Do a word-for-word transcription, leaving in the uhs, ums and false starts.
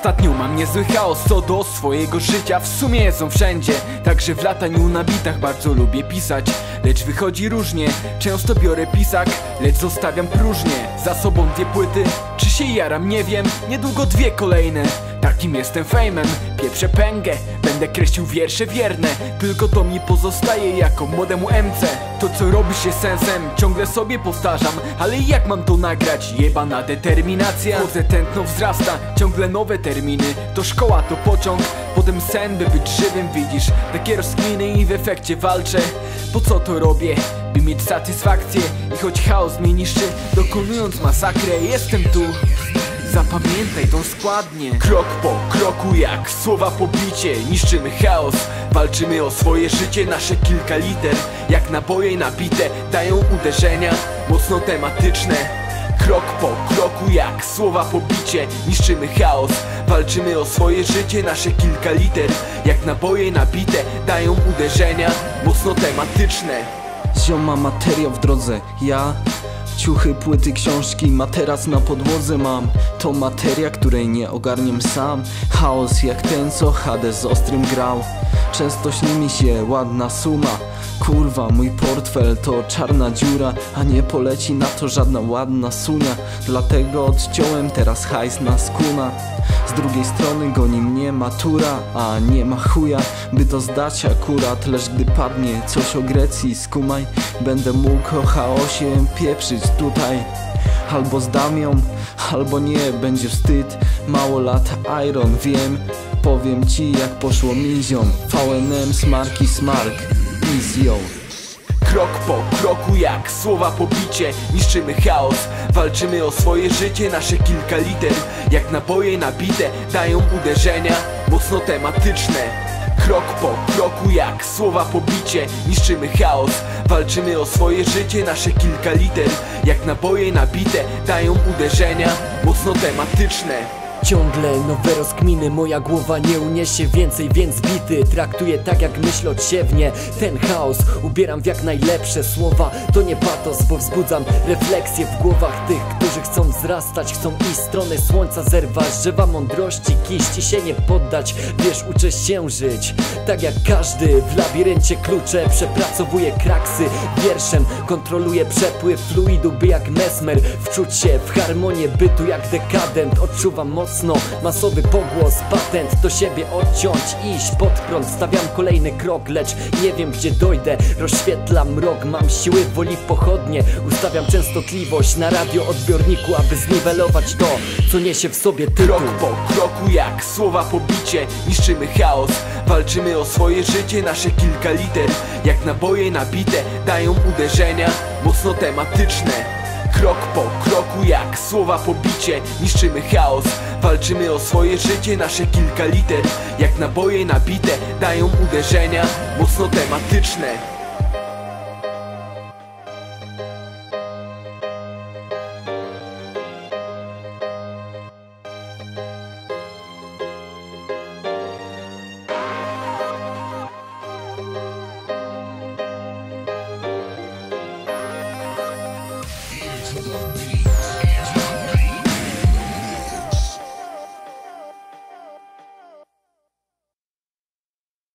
Ostatnio mam niezły chaos co do swojego życia. W sumie są wszędzie, także w lataniu na bitach bardzo lubię pisać. Lecz wychodzi różnie, często biorę pisak, lecz zostawiam próżnię. Za sobą dwie płyty, czy się jaram nie wiem, niedługo dwie kolejne. Takim jestem fejmem, pieprzę pęgę, będę kreślił wiersze wierne. Tylko to mi pozostaje jako młodemu M C. To co robisz jest sensem, ciągle sobie powtarzam. Ale jak mam to nagrać? Jebana determinacja. Chodzę, tętno wzrasta, ciągle nowe terminy. To szkoła, to pociąg, potem sen by być żywym. Widzisz, takie rozkminy i w efekcie walczę. Po co to robię? By mieć satysfakcję. I choć chaos mnie niszczy, dokonując masakrę, jestem tu. Zapamiętaj tą składnię. Krok po kroku jak słowa pobicie. Niszczymy chaos, walczymy o swoje życie. Nasze kilka liter jak naboje nabite dają uderzenia mocno tematyczne. Krok po kroku jak słowa pobicie. Niszczymy chaos, walczymy o swoje życie. Nasze kilka liter jak naboje nabite dają uderzenia mocno tematyczne. Zioma materiał w drodze, ja ciuchy, płyty, książki, materac na podłodze mam. To materia, której nie ogarniem sam. Chaos jak ten, co Hades z ostrym grał. Często śni mi się ładna suma. Kurwa, mój portfel to czarna dziura, a nie poleci na to żadna ładna sunia. Dlatego odciąłem teraz hajs na skuna. Z drugiej strony goni mnie matura, a nie ma chuja, by to zdać akurat. Lecz gdy padnie coś o Grecji, skumaj, będę mógł o chaosie pieprzyć tutaj. Albo zdam ją, albo nie, będzie wstyd. Mało lat Iron, wiem, powiem ci jak poszło mi ziom. V N M, smarki, smark, easy. Krok po kroku jak słowa pobicie. Niszczymy chaos, walczymy o swoje życie. Nasze kilka liter jak naboje nabite dają uderzenia mocno tematyczne. Krok po kroku jak słowa pobicie. Niszczymy chaos, walczymy o swoje życie. Nasze kilka liter jak naboje nabite dają uderzenia mocno tematyczne. Ciągle nowe rozkminy, moja głowa nie uniesie więcej, więc bity traktuję tak jak myśl odsiewnie. Ten chaos ubieram w jak najlepsze słowa. To nie patos, bo wzbudzam refleksje w głowach tych, którzy chcą wzrastać, chcą iść w stronę słońca, zerwać drzewa mądrości, kiść i się nie poddać. Wiesz, uczę się żyć tak jak każdy. W labiryncie klucze, przepracowuję kraksy wierszem, kontroluję przepływ fluidu, by jak mesmer wczuć się w harmonię bytu jak dekadent. Odczuwam moc masowy pogłos, patent do siebie odciąć, iść pod prąd. Stawiam kolejny krok, lecz nie wiem gdzie dojdę. Rozświetlam mrok, mam siły woli w pochodnie. Ustawiam częstotliwość na radioodbiorniku, aby zniwelować to, co niesie w sobie tytuł. Krok po kroku jak słowa pobicie. Niszczymy chaos, walczymy o swoje życie. Nasze kilka liter jak naboje nabite dają uderzenia mocno tematyczne. Krok po kroku jak słowa pobicie. Niszczymy chaos, walczymy o swoje życie. Nasze kilka liter jak naboje nabite dają uderzenia mocno tematyczne. To the beat.